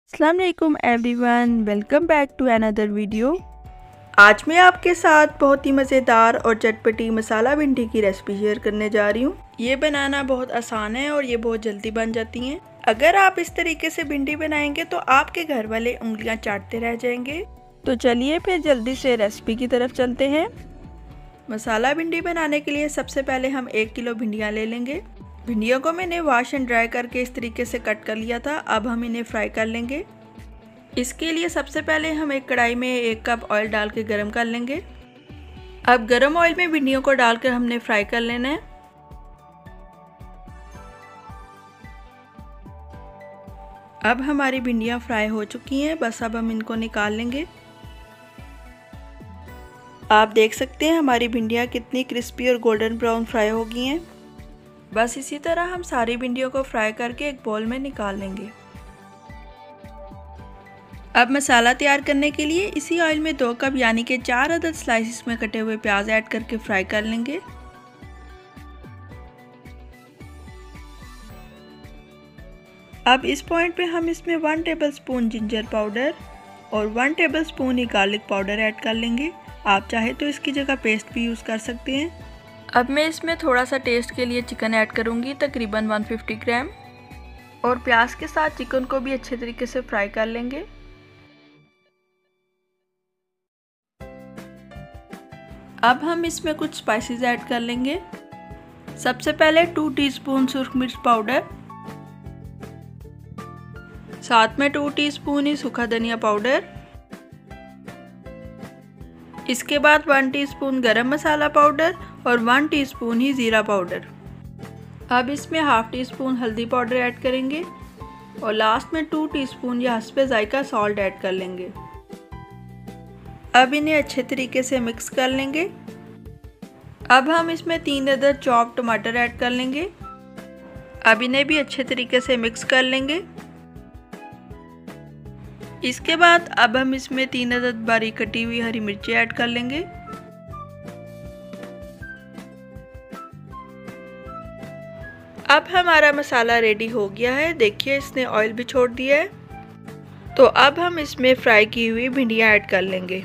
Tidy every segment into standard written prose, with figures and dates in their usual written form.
अस्सलाम वालेकुम everyone, welcome back to another video. आज मैं आपके साथ बहुत ही मज़ेदार और चटपटी मसाला भिंडी की रेसिपी शेयर करने जा रही हूँ। ये बनाना बहुत आसान है और ये बहुत जल्दी बन जाती हैं। अगर आप इस तरीके से भिंडी बनाएंगे तो आपके घर वाले उंगलियाँ चाटते रह जाएंगे। तो चलिए फिर जल्दी से रेसिपी की तरफ चलते हैं। मसाला भिंडी बनाने के लिए सबसे पहले हम 1 किलो भिंडियाँ ले लेंगे। भिंडियों को मैंने वॉश एंड ड्राई करके इस तरीके से कट कर लिया था। अब हम इन्हें फ्राई कर लेंगे। इसके लिए सबसे पहले हम एक कढ़ाई में 1 कप ऑयल डाल के गरम कर लेंगे। अब गरम ऑयल में भिंडियों को डालकर हमने फ्राई कर लेना है। अब हमारी भिंडियाँ फ्राई हो चुकी हैं, बस अब हम इनको निकाल लेंगे। आप देख सकते हैं हमारी भिंडियाँ कितनी क्रिस्पी और गोल्डन ब्राउन फ्राई हो गई हैं। बस इसी तरह हम सारी भिंडियों को फ्राई करके एक बाउल में निकाल लेंगे। अब मसाला तैयार करने के लिए इसी ऑयल में 2 कप यानी कि 4 अदद स्लाइसिस में कटे हुए प्याज ऐड करके फ्राई कर लेंगे। अब इस पॉइंट पे हम इसमें 1 टेबलस्पून जिंजर पाउडर और 1 टेबलस्पून ही गार्लिक पाउडर ऐड कर लेंगे। आप चाहे तो इसकी जगह पेस्ट भी यूज़ कर सकते हैं। अब मैं इसमें थोड़ा सा टेस्ट के लिए चिकन ऐड करूँगी, तकरीबन 150 ग्राम, और प्याज के साथ चिकन को भी अच्छे तरीके से फ्राई कर लेंगे। अब हम इसमें कुछ स्पाइसेस ऐड कर लेंगे। सबसे पहले 2 टीस्पून सुर्ख मिर्च पाउडर, साथ में 2 टीस्पून ही सूखा धनिया पाउडर, इसके बाद 1 टीस्पून गरम मसाला पाउडर और 1 टीस्पून ही ज़ीरा पाउडर। अब इसमें हाफ टीस्पून हल्दी पाउडर ऐड करेंगे और लास्ट में 2 टीस्पून या हस्बे जायका सॉल्ट ऐड कर लेंगे। अब इन्हें अच्छे तरीके से मिक्स कर लेंगे। अब हम इसमें 3 अदद चॉप टमाटर ऐड कर लेंगे। अब इन्हें भी अच्छे तरीके से मिक्स कर लेंगे। इसके बाद अब हम इसमें 3 अदद बारीक कटी हुई हरी मिर्ची ऐड कर लेंगे। अब हमारा मसाला रेडी हो गया है। देखिए इसने ऑयल भी छोड़ दिया है। तो अब हम इसमें फ्राई की हुई भिंडियाँ ऐड कर लेंगे।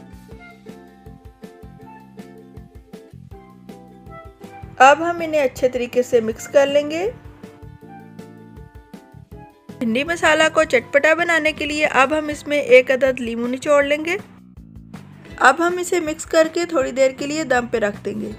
अब हम इन्हें अच्छे तरीके से मिक्स कर लेंगे। भिंडी मसाला को चटपटा बनाने के लिए अब हम इसमें 1 अदद लीमू निचोड़ लेंगे। अब हम इसे मिक्स करके थोड़ी देर के लिए दम पे रख देंगे।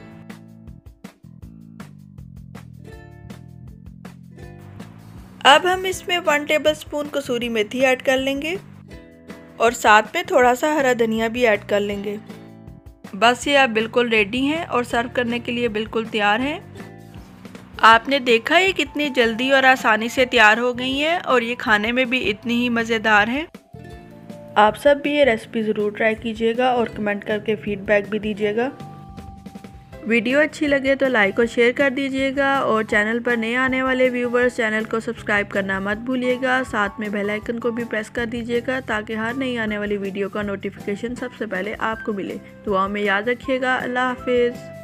अब हम इसमें 1 टेबलस्पून कसूरी मेथी ऐड कर लेंगे और साथ में थोड़ा सा हरा धनिया भी ऐड कर लेंगे। बस ये अब बिल्कुल रेडी हैं और सर्व करने के लिए बिल्कुल तैयार हैं। आपने देखा ये कितनी जल्दी और आसानी से तैयार हो गई हैं और ये खाने में भी इतनी ही मज़ेदार हैं। आप सब भी ये रेसिपी ज़रूर ट्राई कीजिएगा और कमेंट करके फीडबैक भी दीजिएगा। वीडियो अच्छी लगे तो लाइक और शेयर कर दीजिएगा और चैनल पर नए आने वाले व्यूवर्स चैनल को सब्सक्राइब करना मत भूलिएगा। साथ में बेल आइकन को भी प्रेस कर दीजिएगा ताकि हर नई आने वाली वीडियो का नोटिफिकेशन सबसे पहले आपको मिले। दुआ में याद रखिएगा। अल्लाह हाफिज़।